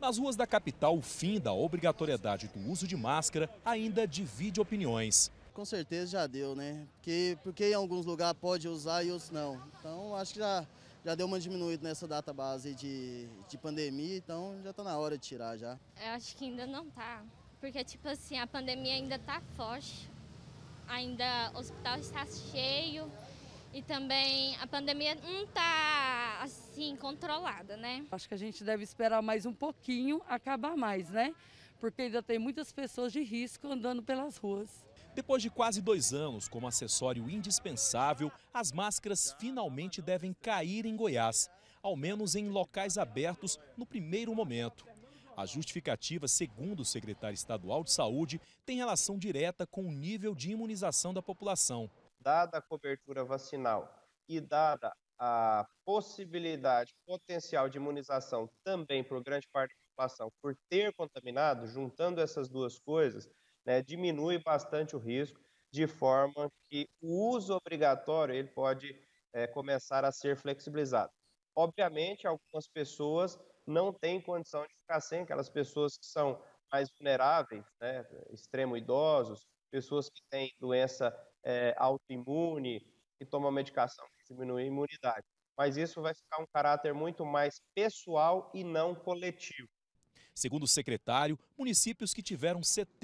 Nas ruas da capital, o fim da obrigatoriedade do uso de máscara ainda divide opiniões. Com certeza já deu, né? Porque em alguns lugares pode usar e outros não. Então acho que já deu uma diminuída nessa data base de pandemia, então já está na hora de tirar já. Eu acho que ainda não tá, porque tipo assim, a pandemia ainda tá forte, ainda o hospital está cheio e também a pandemia não tá assim controlada, né? Acho que a gente deve esperar mais um pouquinho, acabar mais, né? Porque ainda tem muitas pessoas de risco andando pelas ruas. Depois de quase 2 anos como acessório indispensável, as máscaras finalmente devem cair em Goiás, ao menos em locais abertos no primeiro momento. A justificativa, segundo o secretário estadual de Saúde, tem relação direta com o nível de imunização da população. Dada a cobertura vacinal e dada a possibilidade potencial de imunização também por grande parte da população por ter contaminado, juntando essas duas coisas, né, diminui bastante o risco, de forma que o uso obrigatório ele pode começar a ser flexibilizado. Obviamente, algumas pessoas não têm condição de ficar sem, aquelas pessoas que são mais vulneráveis, né, extremo idosos, pessoas que têm doença autoimune, que tomam medicação para diminuir a imunidade. Mas isso vai ficar um caráter muito mais pessoal e não coletivo. Segundo o secretário, municípios que tiveram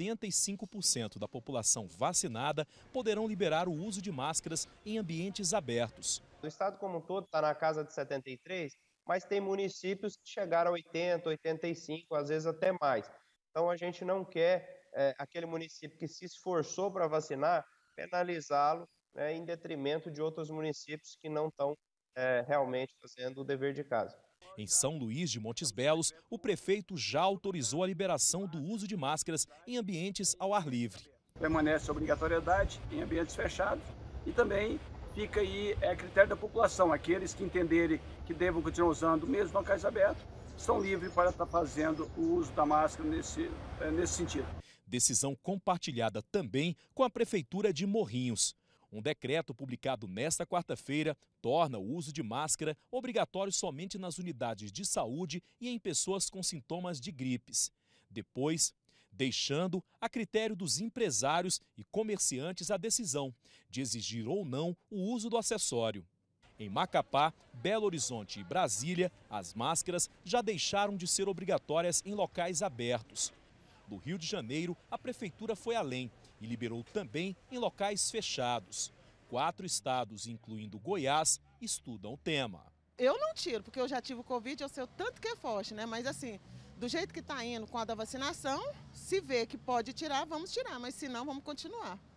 75% da população vacinada poderão liberar o uso de máscaras em ambientes abertos. O estado como um todo está na casa de 73%, mas tem municípios que chegaram a 80%, 85%, às vezes até mais. Então a gente não quer aquele município que se esforçou para vacinar, penalizá-lo, né, em detrimento de outros municípios que não estão realmente fazendo o dever de casa. Em São Luís de Montes Belos, o prefeito já autorizou a liberação do uso de máscaras em ambientes ao ar livre. Permanece a obrigatoriedade em ambientes fechados e também fica aí a critério da população. Aqueles que entenderem que devam continuar usando, mesmo em locais abertos, estão livres para estar fazendo o uso da máscara nesse sentido. Decisão compartilhada também com a Prefeitura de Morrinhos. Um decreto publicado nesta quarta-feira torna o uso de máscara obrigatório somente nas unidades de saúde e em pessoas com sintomas de gripes. Depois, deixando a critério dos empresários e comerciantes a decisão de exigir ou não o uso do acessório. Em Macapá, Belo Horizonte e Brasília, as máscaras já deixaram de ser obrigatórias em locais abertos. No Rio de Janeiro, a prefeitura foi além e liberou também em locais fechados. 4 estados, incluindo Goiás, estudam o tema. Eu não tiro, porque eu já tive o Covid, eu sei o tanto que é forte, né? Mas assim, do jeito que está indo com a da vacinação, se vê que pode tirar, vamos tirar, mas se não, vamos continuar.